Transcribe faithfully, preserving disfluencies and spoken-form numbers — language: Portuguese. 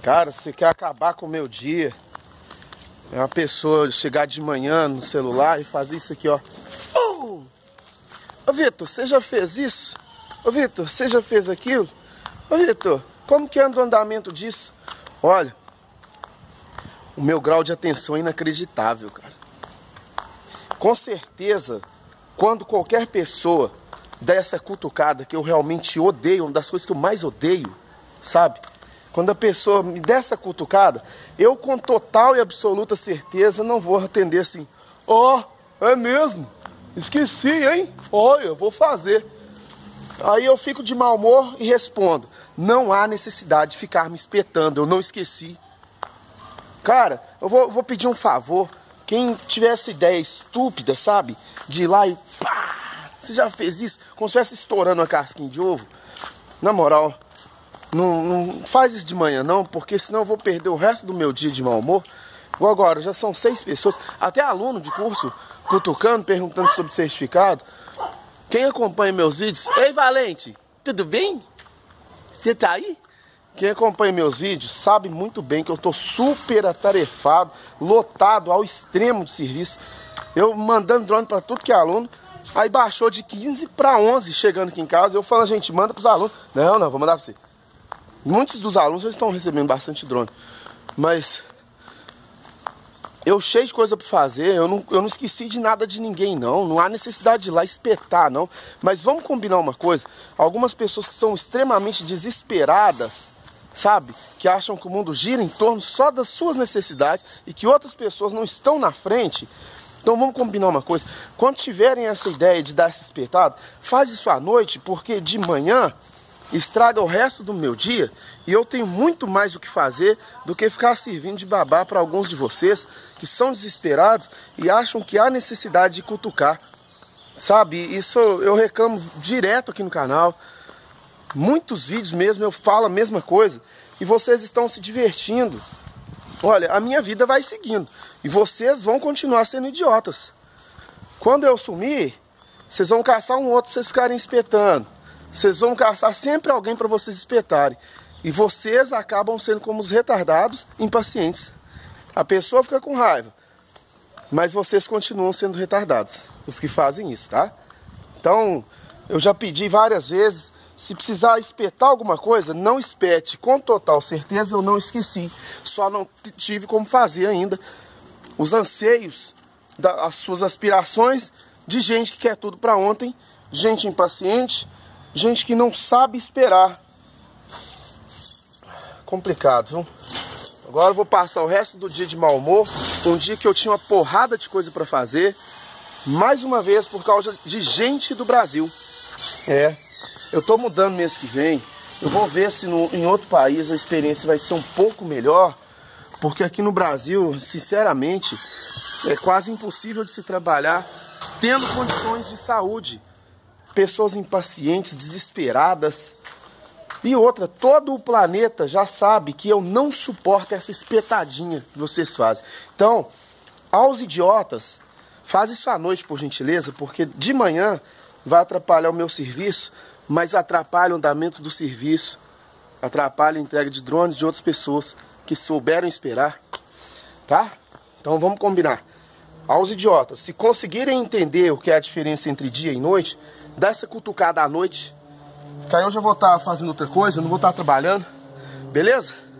Cara, você quer acabar com o meu dia. É uma pessoa chegar de manhã no celular e fazer isso aqui, ó. Oh! Ô, Vitor, você já fez isso? Ô, Vitor, você já fez aquilo? Ô, Vitor, como que anda o andamento disso? Olha, o meu grau de atenção é inacreditável, cara. Com certeza, quando qualquer pessoa der essa cutucada que eu realmente odeio, uma das coisas que eu mais odeio, sabe? Quando a pessoa me der essa cutucada, eu com total e absoluta certeza não vou atender assim. Ó, oh, é mesmo? Esqueci, hein? Olha, eu vou fazer. Aí eu fico de mau humor e respondo. Não há necessidade de ficar me espetando, eu não esqueci. Cara, eu vou, vou pedir um favor. Quem tiver essa ideia estúpida, sabe? De ir lá e pá! Você já fez isso? Como se estivesse estourando uma casquinha de ovo. Na moral, não, não faz isso de manhã não, porque senão eu vou perder o resto do meu dia de mau humor. Igual agora, já são seis pessoas, até aluno de curso, cutucando, perguntando sobre certificado. Quem acompanha meus vídeos... Ei, Valente, tudo bem? Você tá aí? Quem acompanha meus vídeos sabe muito bem que eu tô super atarefado, lotado ao extremo de serviço. Eu mandando drone para tudo que é aluno, aí baixou de quinze para onze chegando aqui em casa. Eu falo, gente, manda pros alunos. Não, não, vou mandar para você. Muitos dos alunos já estão recebendo bastante drone, mas eu cheio de coisa para fazer, eu não, eu não esqueci de nada de ninguém não, não há necessidade de ir lá espetar não, mas vamos combinar uma coisa, algumas pessoas que são extremamente desesperadas, sabe, que acham que o mundo gira em torno só das suas necessidades e que outras pessoas não estão na frente, então vamos combinar uma coisa, quando tiverem essa ideia de dar essa espetada, faz isso à noite, porque de manhã estraga o resto do meu dia e eu tenho muito mais o que fazer do que ficar servindo de babá para alguns de vocês que são desesperados e acham que há necessidade de cutucar, sabe? Isso eu reclamo direto aqui no canal, muitos vídeos mesmo eu falo a mesma coisa e vocês estão se divertindo. Olha, a minha vida vai seguindo e vocês vão continuar sendo idiotas. Quando eu sumir, vocês vão caçar um outro para vocês ficarem espetando. Vocês vão caçar sempre alguém para vocês espetarem. E vocês acabam sendo como os retardados impacientes. A pessoa fica com raiva, mas vocês continuam sendo retardados, os que fazem isso, tá? Então, eu já pedi várias vezes, se precisar espetar alguma coisa, não espete. Com total certeza eu não esqueci. Só não tive como fazer ainda. Os anseios, as suas aspirações de gente que quer tudo para ontem, gente impaciente, gente que não sabe esperar. Complicado, viu? Agora eu vou passar o resto do dia de mau humor. Um dia que eu tinha uma porrada de coisa pra fazer. Mais uma vez por causa de gente do Brasil. É, eu tô mudando mês que vem. Eu vou ver se no, em outro país a experiência vai ser um pouco melhor. Porque aqui no Brasil, sinceramente, é quase impossível de se trabalhar tendo condições de saúde. Pessoas impacientes, desesperadas. E outra, todo o planeta já sabe que eu não suporto essa espetadinha que vocês fazem. Então, aos idiotas, faz isso à noite, por gentileza, porque de manhã vai atrapalhar o meu serviço, mas atrapalha o andamento do serviço, atrapalha a entrega de drones de outras pessoas que souberam esperar, tá? Então vamos combinar. Aos idiotas, se conseguirem entender o que é a diferença entre dia e noite, dá essa cutucada à noite, que aí eu já vou estar fazendo outra coisa, eu não vou estar trabalhando, beleza?